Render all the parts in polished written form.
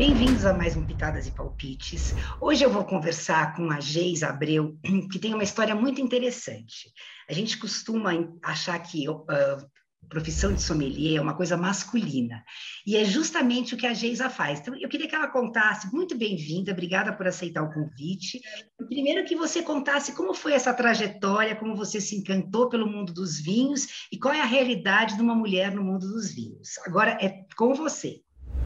Bem-vindos a mais um Pitadas e Palpites. Hoje eu vou conversar com a Geis Abreu, que tem uma história muito interessante. A gente costuma achar que a profissão de sommelier é uma coisa masculina, e é justamente o que a Geisa faz. Então, eu queria que ela contasse, muito bem-vinda, obrigada por aceitar o convite. E primeiro que você contasse como foi essa trajetória, como você se encantou pelo mundo dos vinhos e qual é a realidade de uma mulher no mundo dos vinhos. Agora é com você.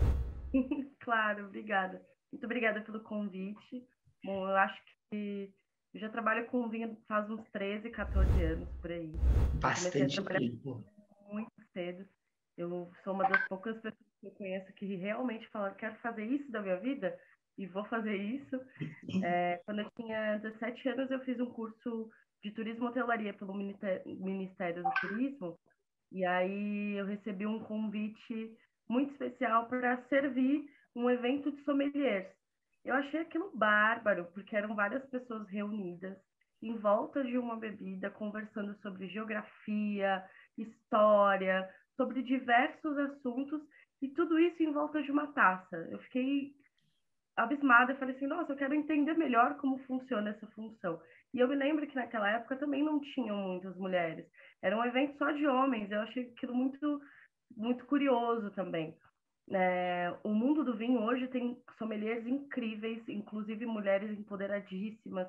Claro, obrigada. Muito obrigada pelo convite. Bom, eu acho que eu já trabalho com vinho faz uns 13, 14 anos por aí. Comecei a Bastante trabalhar tempo. muito cedo. Eu sou uma das poucas pessoas que eu conheço que realmente falam, quero fazer isso da minha vida e vou fazer isso. Quando eu tinha 17 anos, eu fiz um curso de turismo e hotelaria pelo Ministério do Turismo. E aí eu recebi um convite muito especial para servir um evento de sommeliers. Eu achei aquilo bárbaro, porque eram várias pessoas reunidas em volta de uma bebida, conversando sobre geografia, história, sobre diversos assuntos, e tudo isso em volta de uma taça. Eu fiquei abismada, eu falei assim, nossa, eu quero entender melhor como funciona essa função. E eu me lembro que naquela época também não tinham muitas mulheres. Era um evento só de homens. Eu achei aquilo muito curioso também. O mundo do vinho hoje tem sommeliers incríveis, inclusive mulheres empoderadíssimas,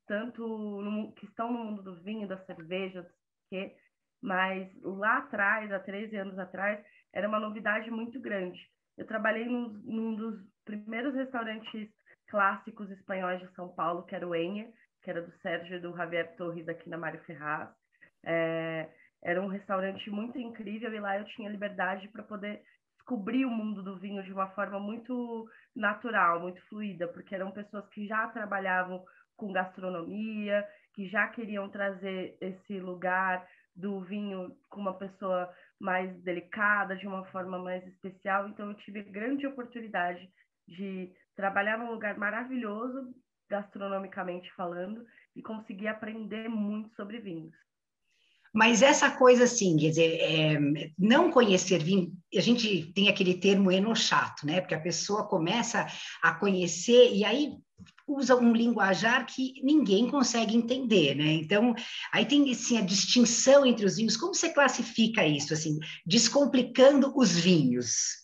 que estão no mundo do vinho, da cerveja, mas lá atrás, há 13 anos atrás, era uma novidade muito grande. Eu trabalhei num dos primeiros restaurantes clássicos espanhóis de São Paulo, que era o Enya, que era do Sérgio e do Javier Torres, aqui na Mário Ferraz. Era um restaurante muito incrível e lá eu tinha liberdade para poder descobrir o mundo do vinho de uma forma muito natural, muito fluida, porque eram pessoas que já trabalhavam com gastronomia, que já queriam trazer esse lugar do vinho com uma pessoa mais delicada, de uma forma mais especial. Então eu tive grande oportunidade de trabalhar num lugar maravilhoso, gastronomicamente falando, e conseguir aprender muito sobre vinhos. Mas essa coisa assim, quer dizer, não conhecer vinho, a gente tem aquele termo enochato, né? Porque a pessoa começa a conhecer e aí usa um linguajar que ninguém consegue entender, né? Então, aí tem assim, a distinção entre os vinhos. Como você classifica isso, assim, descomplicando os vinhos?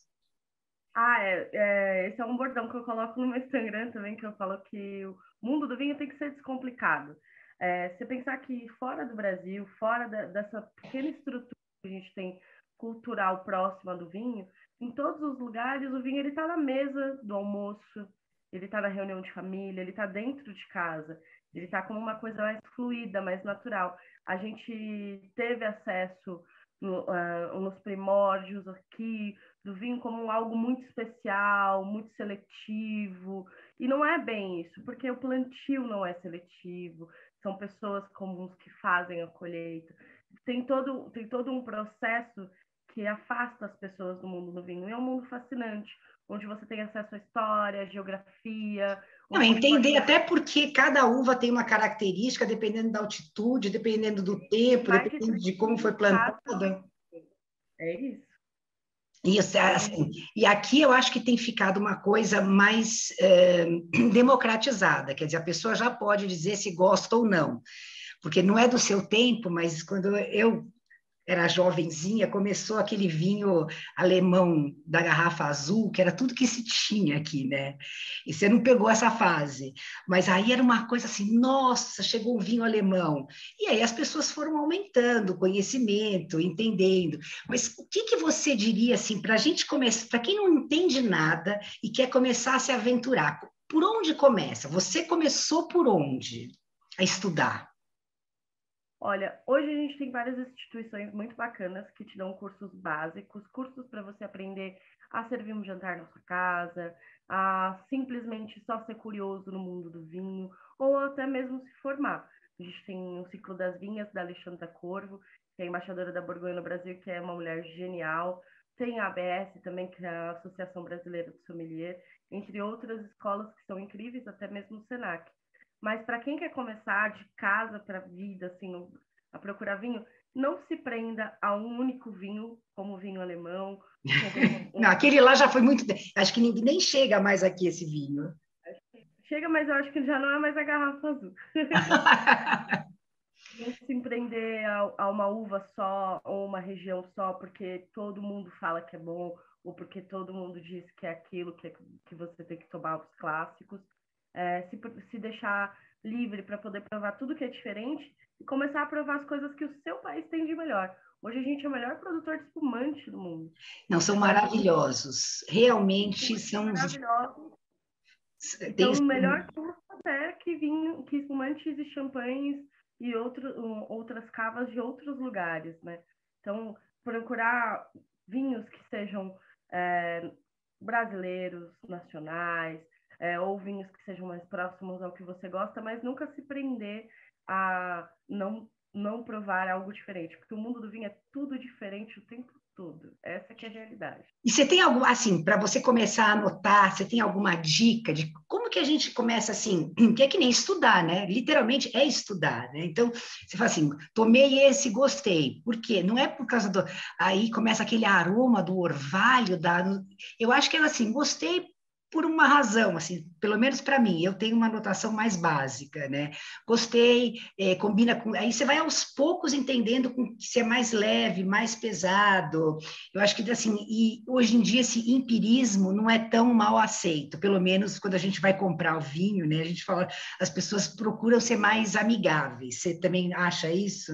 Esse é um bordão que eu coloco no meu Instagram também, que eu falo que o mundo do vinho tem que ser descomplicado. Você pensar que fora do Brasil, fora dessa pequena estrutura que a gente tem cultural próxima do vinho, em todos os lugares o vinho ele está na mesa do almoço, ele está na reunião de família, ele está dentro de casa, ele está como uma coisa mais fluida, mais natural. A gente teve acesso nos primórdios aqui do vinho como algo muito especial, muito seletivo, e não é bem isso, porque o plantio não é seletivo, são pessoas comuns que fazem a colheita. Tem todo um processo que afasta as pessoas do mundo do vinho, e é um mundo fascinante, onde você tem acesso à história, à geografia, Não, onde você entender pode... até porque cada uva tem uma característica, dependendo da altitude, dependendo do tempo, Vai que dependendo de como foi plantada. é isso. Isso, assim, e aqui eu acho que tem ficado uma coisa mais democratizada, quer dizer, a pessoa já pode dizer se gosta ou não, porque não é do seu tempo, mas quando eu era jovenzinha, começou aquele vinho alemão da garrafa azul, que era tudo que se tinha aqui, né? E você não pegou essa fase. Mas aí era uma coisa assim, nossa, chegou um vinho alemão. E aí as pessoas foram aumentando o conhecimento, entendendo. Mas o que que você diria assim, para a gente começar, para quem não entende nada e quer começar a se aventurar, por onde começa? Você começou por onde a estudar? Olha, hoje a gente tem várias instituições muito bacanas que te dão cursos básicos, cursos para você aprender a servir um jantar na sua casa, a simplesmente só ser curioso no mundo do vinho, ou até mesmo se formar. A gente tem o Ciclo das Vinhas, da Alexandra Corvo, que é embaixadora da Borgonha no Brasil, que é uma mulher genial. Tem a ABS também, que é a Associação Brasileira de Sommelier, entre outras escolas que são incríveis, até mesmo o Senac. Mas para quem quer começar de casa para a vida, assim, a procurar vinho, não se prenda a um único vinho, como o vinho alemão. Não, aquele lá já foi muito... Acho que ninguém nem chega mais aqui, esse vinho. Chega, mas eu acho que já não é mais a garrafa azul. Não se empreender a uma uva só ou uma região só porque todo mundo fala que é bom ou porque todo mundo diz que é aquilo que você tem que tomar os clássicos. Se deixar livre para poder provar tudo que é diferente e começar a provar as coisas que o seu país tem de melhor. Hoje a gente é o melhor produtor de espumante do mundo. Não, são maravilhosos. Realmente são... Maravilhosos. Tem... Então, melhor até que vinho, que espumantes e champanhes e outras cavas de outros lugares, né? Então, procurar vinhos que sejam brasileiros, nacionais, ou vinhos que sejam mais próximos ao que você gosta, mas nunca se prender a não provar algo diferente, porque o mundo do vinho é tudo diferente o tempo todo. Essa que é a realidade. E você tem algum, assim, para você começar a anotar, você tem alguma dica de como que a gente começa assim, que é que nem estudar, né? Literalmente é estudar, né? Então, você fala assim, tomei esse, gostei. Por quê? Não é por causa do... Aí começa aquele aroma do orvalho, eu acho que é assim, gostei por uma razão, assim, pelo menos para mim, eu tenho uma anotação mais básica, né? Gostei, combina com... Aí você vai aos poucos entendendo se é mais leve, mais pesado. Eu acho que, assim, e hoje em dia esse empirismo não é tão mal aceito, pelo menos quando a gente vai comprar o vinho, né? A gente fala, as pessoas procuram ser mais amigáveis. Você também acha isso?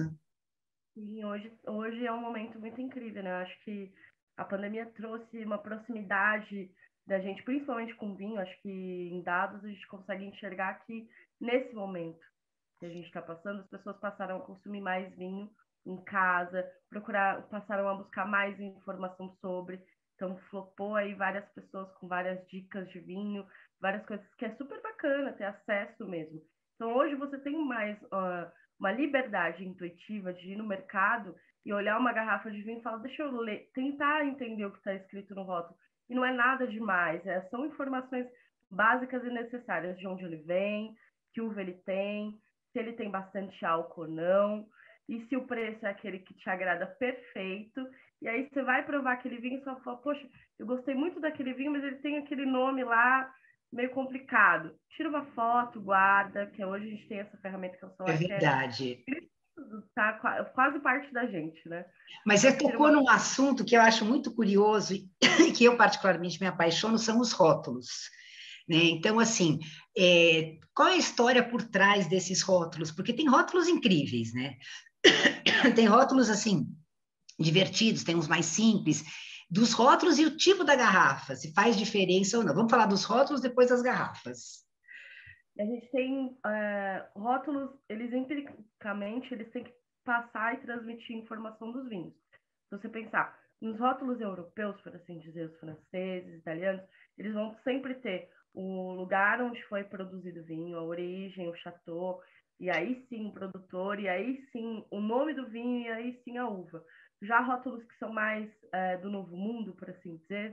Sim, hoje é um momento muito incrível, né? Eu acho que a pandemia trouxe uma proximidade da gente, principalmente com vinho. Acho que em dados a gente consegue enxergar que nesse momento que a gente está passando, as pessoas passaram a consumir mais vinho em casa, passaram a buscar mais informação sobre. Então, flopou aí várias pessoas com várias dicas de vinho, várias coisas que é super bacana ter acesso mesmo. Então, hoje você tem mais uma liberdade intuitiva de ir no mercado e olhar uma garrafa de vinho e falar, deixa eu ler, tentar entender o que está escrito no rótulo. E não é nada demais, são informações básicas e necessárias de onde ele vem, que uva ele tem, se ele tem bastante álcool ou não, e se o preço é aquele que te agrada, perfeito. E aí você vai provar aquele vinho e só fala, poxa, eu gostei muito daquele vinho, mas ele tem aquele nome lá meio complicado. Tira uma foto, guarda, que hoje a gente tem essa ferramenta que é o É celular, que verdade. tá quase parte da gente, né? Mas você Então, tira tocou uma... num assunto que eu acho muito curioso e que eu particularmente me apaixono, são os rótulos. Né? Então, assim, qual é a história por trás desses rótulos? Porque tem rótulos incríveis, né? Tem rótulos, assim, divertidos, tem uns mais simples, dos rótulos e o tipo da garrafa, se faz diferença ou não. Vamos falar dos rótulos depois das garrafas. A gente tem rótulos, eles empiricamente, eles têm que passar e transmitir informação dos vinhos. Se você pensar nos rótulos europeus, por assim dizer, os franceses, italianos, eles vão sempre ter o lugar onde foi produzido o vinho, a origem, o chateau, e aí sim o produtor, e aí sim o nome do vinho, e aí sim a uva. Já rótulos que são mais do Novo Mundo, por assim dizer,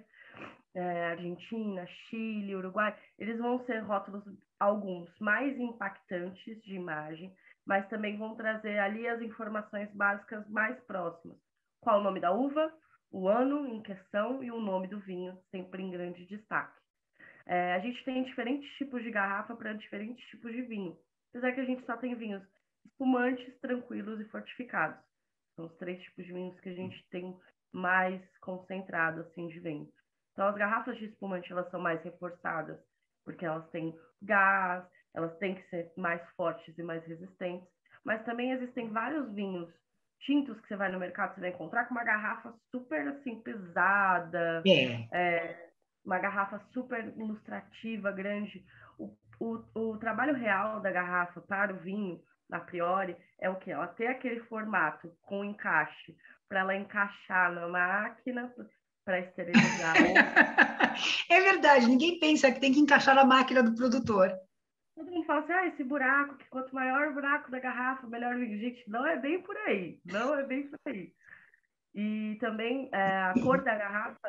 Argentina, Chile, Uruguai, eles vão ser rótulos, alguns mais impactantes de imagem, mas também vão trazer ali as informações básicas mais próximas. Qual o nome da uva, o ano em questão e o nome do vinho, sempre em grande destaque. A gente tem diferentes tipos de garrafa para diferentes tipos de vinho, apesar que a gente só tem vinhos espumantes, tranquilos e fortificados. São os 3 tipos de vinhos que a gente tem mais concentrado assim de venda. Então, as garrafas de espumante, elas são mais reforçadas, porque elas têm gás, elas têm que ser mais fortes e mais resistentes, mas também existem vários vinhos tintos que você vai no mercado, você vai encontrar com uma garrafa super, assim, pesada, É, uma garrafa super ilustrativa, grande. O trabalho real da garrafa para o vinho, a priori, é o que? Ela ter aquele formato com encaixe, para ela encaixar na máquina, para esterilizar. é verdade, ninguém pensa que tem que encaixar na máquina do produtor. Todo mundo fala assim, esse buraco, que quanto maior o buraco da garrafa, melhor o vinho. Gente, não é bem por aí, não é bem por aí. E também a cor da garrafa,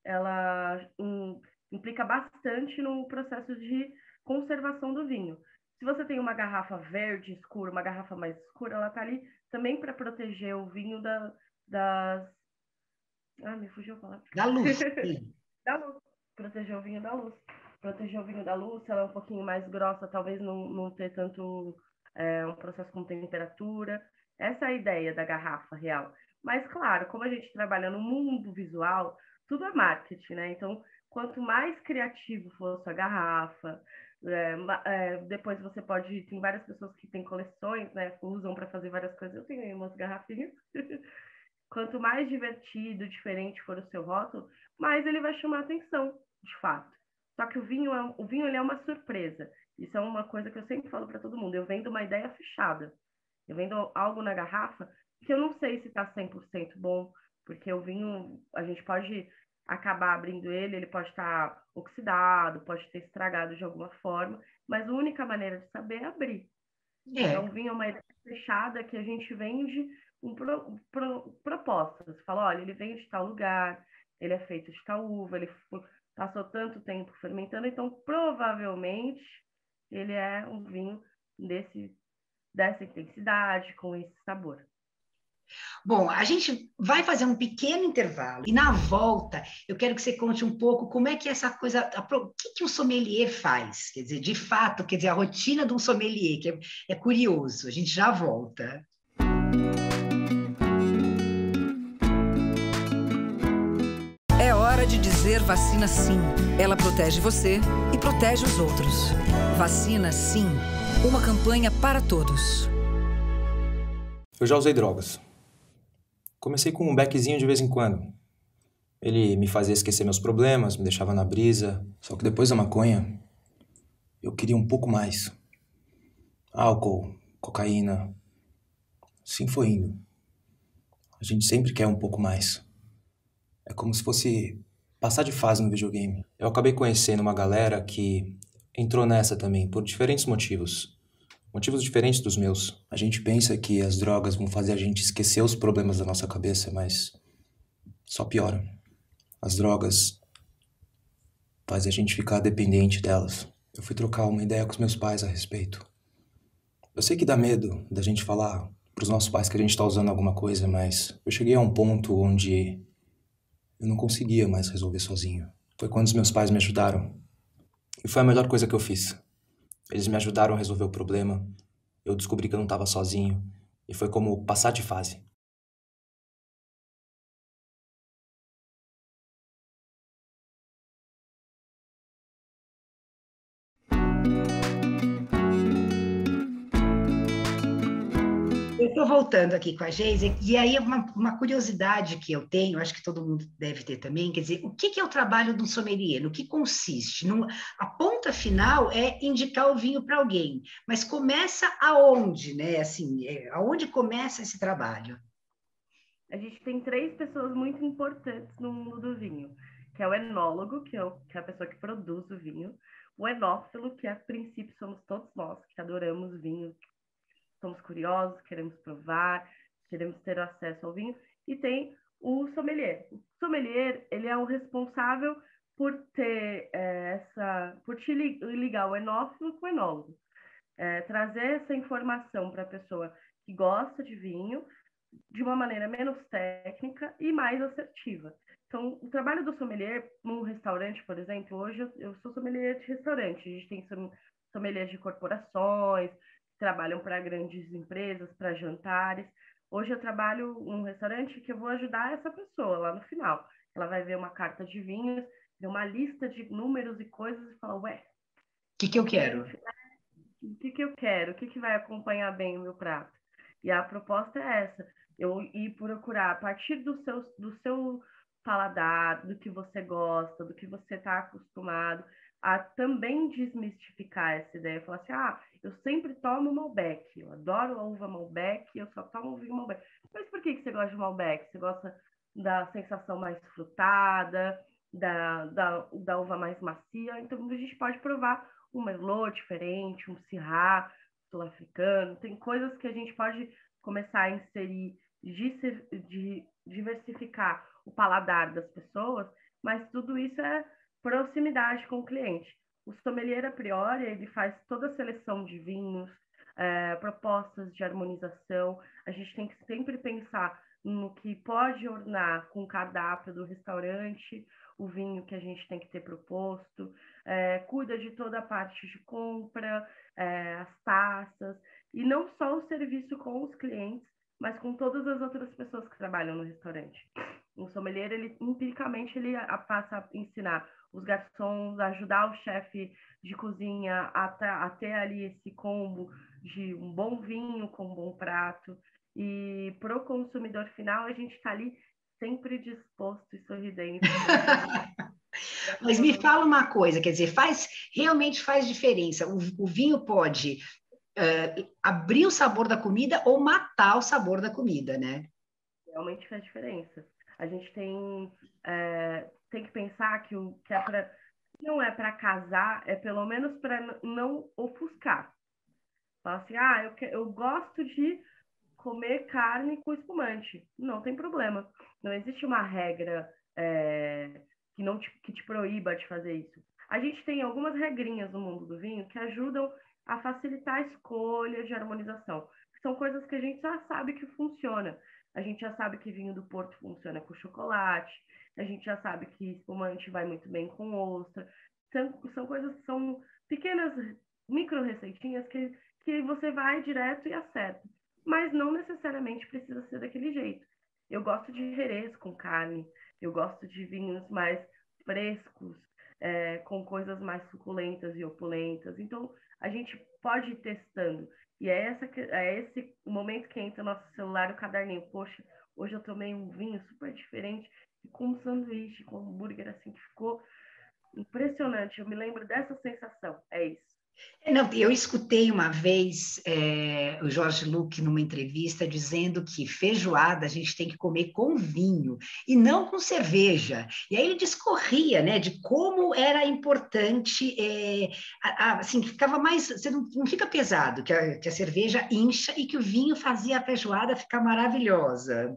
ela implica bastante no processo de conservação do vinho. Se você tem uma garrafa verde escura, uma garrafa mais escura, ela tá ali também para proteger o vinho das... Ah, me fugiu a palavra. Da luz. Sim. Da luz. Proteger o vinho da luz. Proteger o vinho da luz, se ela é um pouquinho mais grossa, talvez não ter tanto um processo com temperatura. Essa é a ideia da garrafa real. Mas, claro, como a gente trabalha no mundo visual, tudo é marketing, né? Então, quanto mais criativo for a sua garrafa, depois você pode... Tem várias pessoas que têm coleções, né? Usam para fazer várias coisas. Eu tenho aí umas garrafinhas. Quanto mais divertido, diferente for o seu rótulo, mais ele vai chamar atenção, de fato. Só que o vinho ele é uma surpresa. Isso é uma coisa que eu sempre falo para todo mundo. Eu vendo uma ideia fechada. Eu vendo algo na garrafa que eu não sei se está 100% bom, porque o vinho, a gente pode acabar abrindo ele pode estar oxidado, pode ter estragado de alguma forma, mas a única maneira de saber é abrir. Então, o vinho é uma ideia fechada que a gente vende propostas. Fala, olha, ele vem de tal lugar, ele é feito de tal uva, ele passou tanto tempo fermentando, então provavelmente ele é um vinho dessa intensidade, com esse sabor. Bom, a gente vai fazer um pequeno intervalo e na volta eu quero que você conte um pouco como é que essa coisa, o que um sommelier faz? Quer dizer, de fato, quer dizer, a rotina de um sommelier, que é curioso. A gente já volta. É hora de dizer vacina sim. Ela protege você e protege os outros. Vacina sim. Uma campanha para todos. Eu já usei drogas. Comecei com um beckzinho de vez em quando. Ele me fazia esquecer meus problemas, me deixava na brisa. Só que depois da maconha, eu queria um pouco mais. Álcool, cocaína. Assim foi indo. A gente sempre quer um pouco mais. É como se fosse passar de fase no videogame. Eu acabei conhecendo uma galera que entrou nessa também, por diferentes motivos. Motivos diferentes dos meus. A gente pensa que as drogas vão fazer a gente esquecer os problemas da nossa cabeça, mas só piora. As drogas fazem a gente ficar dependente delas. Eu fui trocar uma ideia com os meus pais a respeito. Eu sei que dá medo da gente falar pros nossos pais que a gente tá usando alguma coisa, mas eu cheguei a um ponto onde eu não conseguia mais resolver sozinho. Foi quando os meus pais me ajudaram. E foi a melhor coisa que eu fiz. Eles me ajudaram a resolver o problema. Eu descobri que eu não estava sozinho. E foi como passar de fase. Eu estou voltando aqui com a Geise, e aí uma curiosidade que eu tenho, acho que todo mundo deve ter também, quer dizer, o que é o trabalho de um sommelier? No que consiste? A ponta final é indicar o vinho para alguém, mas começa aonde, né? Assim, aonde começa esse trabalho? A gente tem 3 pessoas muito importantes no mundo do vinho, que é o enólogo, que é a pessoa que produz o vinho, o enófilo, que a princípio somos todos nós, que adoramos vinho, somos curiosos, queremos provar, queremos ter acesso ao vinho, e tem o sommelier. O sommelier, ele é o responsável por ter por te ligar o enófilo com o enólogo. Trazer essa informação para a pessoa que gosta de vinho de uma maneira menos técnica e mais assertiva. Então, o trabalho do sommelier num restaurante, por exemplo, hoje eu sou sommelier de restaurante, a gente tem sommeliers de corporações, que trabalham para grandes empresas, para jantares. Hoje eu trabalho num restaurante que eu vou ajudar essa pessoa lá no final. Ela vai ver uma carta de vinhos, ver uma lista de números e coisas e falar, ué, O que eu quero? o que eu quero? O que vai acompanhar bem o meu prato? E a proposta é essa, eu ir procurar a partir do seu paladar, do que você gosta, do que você está acostumado, a também desmistificar essa ideia. Falar assim, eu sempre tomo Malbec, eu adoro a uva Malbec, eu só tomo vinho Malbec. Mas por que você gosta de Malbec? Você gosta da sensação mais frutada, da uva mais macia? Então a gente pode provar um Merlot diferente, um Syrah sul-africano. Tem coisas que a gente pode começar a inserir, de diversificar o paladar das pessoas, mas tudo isso é proximidade com o cliente. O sommelier, a priori, ele faz toda a seleção de vinhos, propostas de harmonização. A gente tem que sempre pensar no que pode ornar com o cardápio do restaurante, o vinho que a gente tem que ter proposto, cuida de toda a parte de compra, as taças, e não só o serviço com os clientes, mas com todas as outras pessoas que trabalham no restaurante. O sommelier, ele empiricamente, ele passa a ensinar os garçons, a ajudar o chefe de cozinha a ter ali esse combo de um bom vinho com um bom prato. E para o consumidor final, a gente está ali sempre disposto e sorridente. Mas me fala uma coisa, quer dizer, realmente faz diferença. O vinho pode abrir o sabor da comida ou matar o sabor da comida, né? Realmente faz diferença. A gente tem que pensar que não é para casar, é pelo menos para não ofuscar. Fala assim, eu gosto de comer carne com espumante. Não tem problema. Não existe uma regra que te proíba de fazer isso. A gente tem algumas regrinhas no mundo do vinho que ajudam a facilitar a escolha de harmonização. São coisas que a gente já sabe que funciona. A gente já sabe que vinho do Porto funciona com chocolate. A gente já sabe que espumante vai muito bem com ostra. São coisas que são pequenas micro receitinhas que você vai direto e acerta. Mas não necessariamente precisa ser daquele jeito. Eu gosto de Jerez com carne. Eu gosto de vinhos mais frescos, com coisas mais suculentas e opulentas. Então, a gente pode ir testando. E é esse momento que entra no nosso celular, o caderninho. Poxa, hoje eu tomei um vinho super diferente, com um sanduíche, com um hambúrguer, assim, que ficou impressionante. Eu me lembro dessa sensação. É isso. Não, eu escutei uma vez o Jorge Luque numa entrevista dizendo que feijoada a gente tem que comer com vinho e não com cerveja. E aí ele discorria, né, de como era importante, assim, ficava mais, você não fica pesado, que a cerveja incha e que o vinho fazia a feijoada ficar maravilhosa.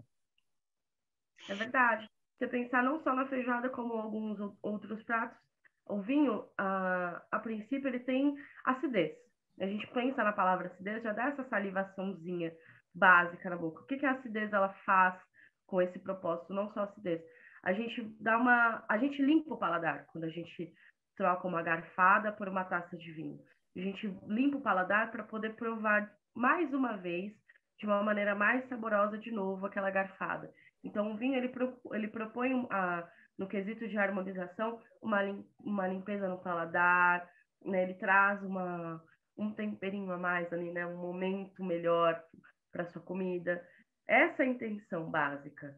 É verdade. Você pensar não só na feijoada como alguns outros pratos, o vinho, a princípio, ele tem acidez. A gente pensa na palavra acidez, já dá essa salivaçãozinha básica na boca. O que a acidez ela faz com esse propósito? Não só acidez. A gente limpa o paladar quando a gente troca uma garfada por uma taça de vinho. A gente limpa o paladar para poder provar mais uma vez, de uma maneira mais saborosa de novo, aquela garfada. Então, o vinho, ele propõe no quesito de harmonização, uma limpeza no paladar, né? Ele traz um temperinho a mais ali, né? Um momento melhor para sua comida. Essa é a intenção básica.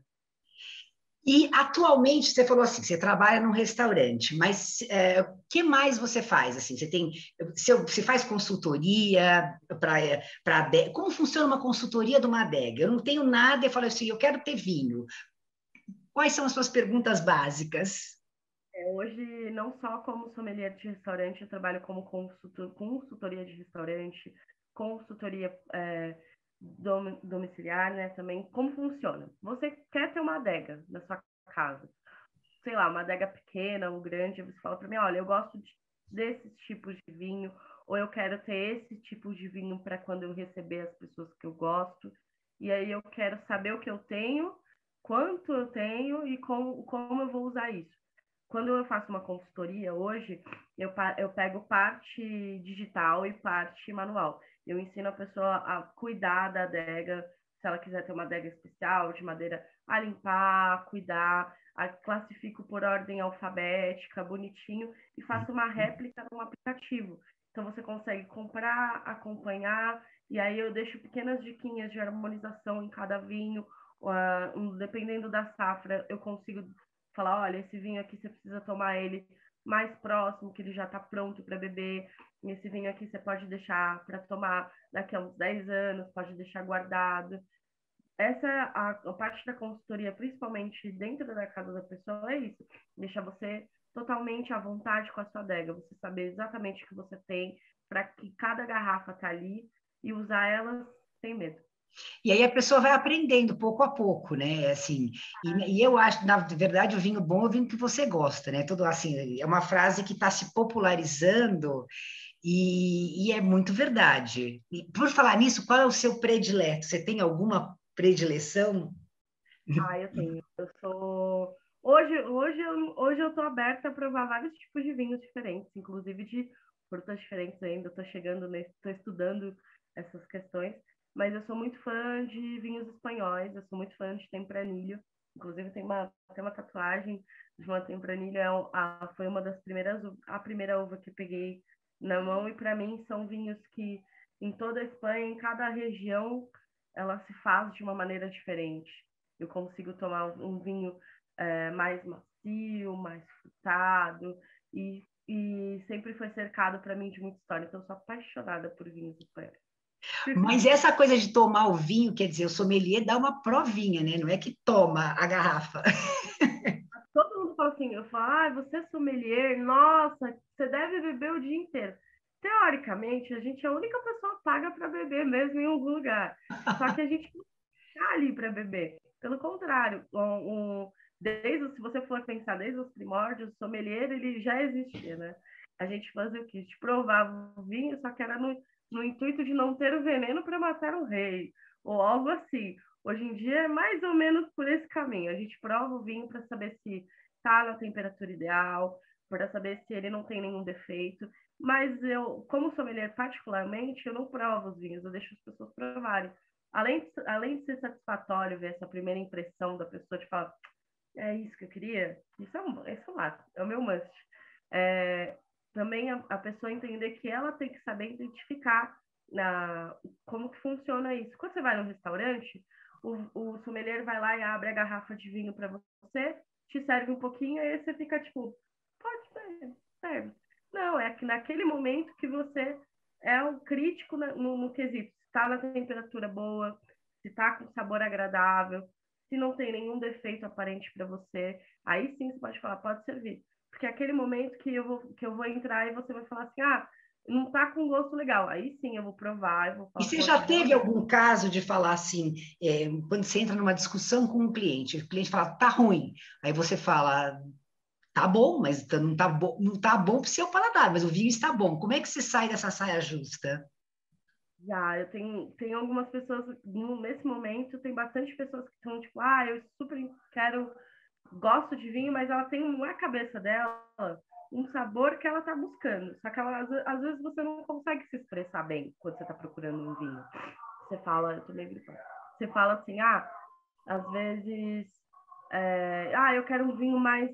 E atualmente você falou assim, você trabalha num restaurante, mas o que mais você faz? Assim, você faz consultoria para como funciona uma consultoria de uma adega? Eu não tenho nada, eu falo assim, eu quero ter vinho. Quais são as suas perguntas básicas? Hoje, não só como sommelier de restaurante, eu trabalho como consultoria de restaurante, consultoria domiciliar, né, também. Como funciona? Você quer ter uma adega na sua casa, sei lá, uma adega pequena ou grande, você fala para mim, olha, eu gosto desses tipos de vinho, ou eu quero ter esse tipo de vinho para quando eu receber as pessoas que eu gosto, e aí eu quero saber o que eu tenho, quanto eu tenho e como eu vou usar isso. Quando eu faço uma consultoria hoje, eu pego parte digital e parte manual. Eu ensino a pessoa a cuidar da adega, se ela quiser ter uma adega especial, de madeira, a limpar, cuidar, classifico por ordem alfabética, bonitinho, e faço uma réplica no aplicativo. Então, você consegue comprar, acompanhar, e aí eu deixo pequenas diquinhas de harmonização em cada vinho, dependendo da safra, eu consigo falar, olha, esse vinho aqui você precisa tomar ele mais próximo, que ele já está pronto para beber. Esse vinho aqui você pode deixar para tomar daqui a uns 10 anos, pode deixar guardado. Essa é a parte da consultoria, principalmente dentro da casa da pessoa, é isso. Deixar você totalmente à vontade com a sua adega. Você saber exatamente o que você tem, para que cada garrafa tá ali e usar ela sem medo. E aí a pessoa vai aprendendo pouco a pouco, né? Assim, e eu acho, na verdade, o vinho bom é o vinho que você gosta, né? Tudo assim, é uma frase que está se popularizando e é muito verdade. E por falar nisso, qual é o seu predileto? Você tem alguma predileção? Ah, eu tenho. Eu sou. Hoje eu tô aberta a provar vários tipos de vinhos diferentes, inclusive de frutas diferentes ainda. Eu tô chegando nesse, tô estudando essas questões, mas eu sou muito fã de vinhos espanhóis, eu sou muito fã de Tempranillo. Inclusive tem uma tatuagem de uma Tempranillo, foi uma das primeiras, a primeira uva que peguei na mão, e para mim são vinhos que em toda a Espanha, em cada região, ela se faz de uma maneira diferente. Eu consigo tomar um vinho mais macio, mais frutado, e sempre foi cercado para mim de muita história. Então, eu sou apaixonada por vinhos espanhóis. Mas essa coisa de tomar o vinho, quer dizer, o sommelier dá uma provinha, né? Não é que toma a garrafa. Todo mundo fala assim, eu falo, você é sommelier, nossa, você deve beber o dia inteiro. Teoricamente, a gente é a única pessoa paga para beber mesmo em algum lugar. Só que a gente não está ali para beber. Pelo contrário, se você for pensar desde os primórdios, o sommelier ele já existia, né? A gente fazia o quê? A gente provava o vinho, só que era no intuito de não ter o veneno para matar o rei, ou algo assim. Hoje em dia é mais ou menos por esse caminho. A gente prova o vinho para saber se está na temperatura ideal, para saber se ele não tem nenhum defeito. Mas eu, como sommelier particularmente, eu não provo os vinhos, eu deixo as pessoas provarem. Além de ser satisfatório ver essa primeira impressão da pessoa de falar, é isso que eu queria, isso é o meu must. É, também a pessoa entender que ela tem que saber identificar como que funciona isso. Quando você vai no restaurante, o sommelier vai lá e abre a garrafa de vinho para você, te serve um pouquinho, e aí você fica tipo, pode ser, serve. Não, é que naquele momento que você é o crítico no quesito, se está na temperatura boa, se está com sabor agradável, se não tem nenhum defeito aparente para você, aí sim você pode falar, pode servir. Porque é aquele momento que eu vou entrar e você vai falar assim, não tá com gosto legal. Aí sim eu vou provar, eu vou E falar, você já poxa, teve realmente. algum caso de falar assim, quando você entra numa discussão com um cliente, o cliente fala, tá ruim, aí você fala, tá bom, mas não tá bom para o seu paladar, mas o vinho está bom. Como é que você sai dessa saia justa? Já, eu tenho algumas pessoas, nesse momento, tem bastante pessoas que estão tipo, eu super gosto de vinho, mas ela tem na cabeça dela um sabor que ela está buscando. Só que às vezes você não consegue se expressar bem quando você está procurando um vinho. Você fala, eu tô meio gripando. Você fala assim, às vezes, eu quero um vinho mais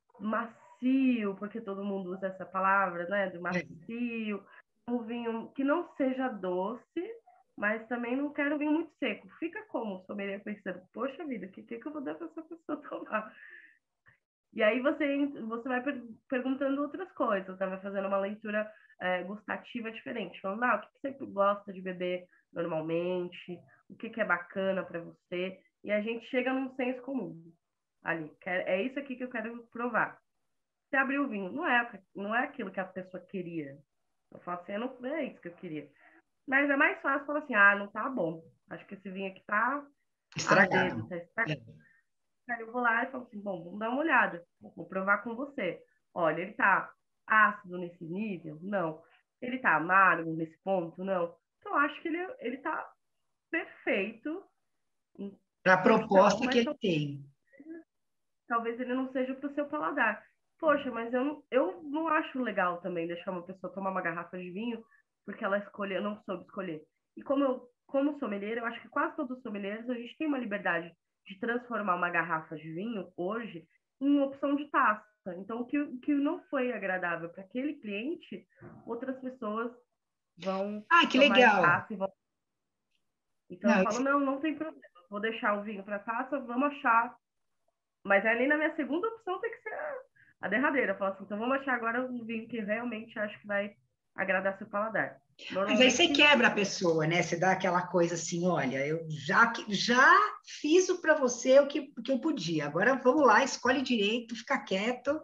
macio, porque todo mundo usa essa palavra, né, do macio, um vinho que não seja doce, mas também não quero um vinho muito seco. Fica como? Sommelier pensando, poxa vida, o que eu vou dar para essa pessoa tomar? E aí você vai perguntando outras coisas, né? Vai fazendo uma leitura gustativa diferente. Falando, o que você gosta de beber normalmente? O que é bacana para você? E a gente chega num senso comum ali. É isso aqui que eu quero provar. Você abriu o vinho, não é aquilo que a pessoa queria. Eu falo assim, não é isso que eu queria. Mas é mais fácil falar assim, não tá bom. Acho que esse vinho aqui tá azedo, Estragado. tá estragado. Aí eu vou lá e falo assim, bom, vamos dar uma olhada, vou provar com você. Olha, ele tá ácido nesse nível? Não. Ele tá amargo nesse ponto? Não. Então, acho que ele tá perfeito em Para a porção, proposta que mas ele tem. talvez ele não seja para o seu paladar. Poxa, mas eu não acho legal também deixar uma pessoa tomar uma garrafa de vinho porque ela escolheu, não soube escolher. E como sommelier, eu acho que quase todos os sommeliers, a gente tem uma liberdade de transformar uma garrafa de vinho, hoje, em opção de taça. Então, o que não foi agradável para aquele cliente, outras pessoas vão Que tomar em legal. taça e vão... Então, eu Não, falo, não tem problema. Vou deixar o vinho para taça, vamos achar. Mas ali na minha segunda opção tem que ser a derradeira. Fala assim, então vamos achar agora um vinho que realmente acho que vai agradar seu paladar. mas aí você Normalmente, quebra a pessoa, né? Você dá aquela coisa assim, olha, eu já fiz para você o que eu podia. Agora vamos lá, escolhe direito, fica quieto.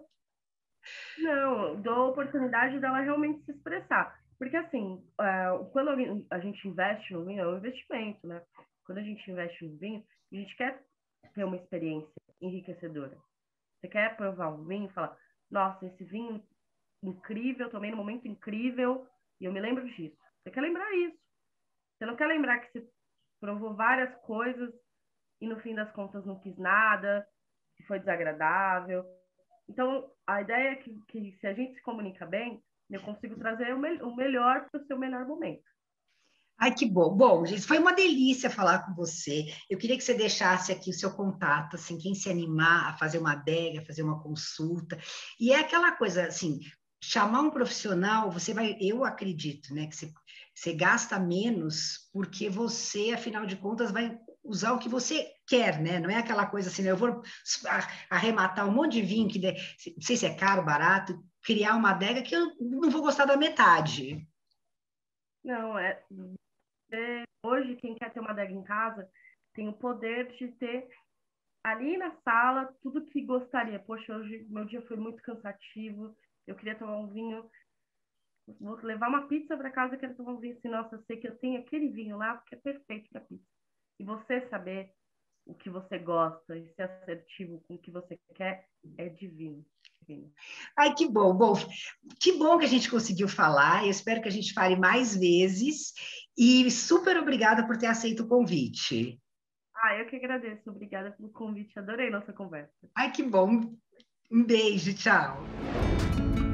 não, dou a oportunidade dela realmente se expressar. Porque, assim, quando a gente investe no vinho, é um investimento, né? quando a gente investe no vinho, a gente quer ter uma experiência enriquecedora. Você quer provar um vinho e falar, nossa, esse vinho incrível, tomei num momento incrível, e eu me lembro disso. Você quer lembrar isso. Você não quer lembrar que você provou várias coisas e no fim das contas não quis nada, que foi desagradável. Então, a ideia é que se a gente se comunica bem, eu consigo trazer o melhor para o seu melhor momento. Ai, que bom. Bom, gente, foi uma delícia falar com você. Eu queria que você deixasse aqui o seu contato, assim, quem se animar a fazer uma adega, fazer uma consulta. E é aquela coisa, assim, chamar um profissional, você vai, eu acredito, né, que você gasta menos porque você, afinal de contas, vai usar o que você quer, né? Não é aquela coisa assim, né? Eu vou arrematar um monte de vinho, que não sei se é caro, barato, criar uma adega que eu não vou gostar da metade. Não, hoje, quem quer ter uma adega em casa tem o poder de ter ali na sala tudo que gostaria. Poxa, hoje meu dia foi muito cansativo, eu queria tomar um vinho, vou levar uma pizza para casa e quero tomar um vinho assim, nossa, eu sei que eu tenho aquele vinho lá porque é perfeito para pizza. E você saber o que você gosta e ser assertivo com o que você quer é divino. Ai, que bom. Bom, que bom que a gente conseguiu falar. Eu espero que a gente fale mais vezes. E super obrigada por ter aceito o convite. Eu que agradeço. Obrigada pelo convite. Adorei nossa conversa. Ai, que bom. Um beijo, tchau.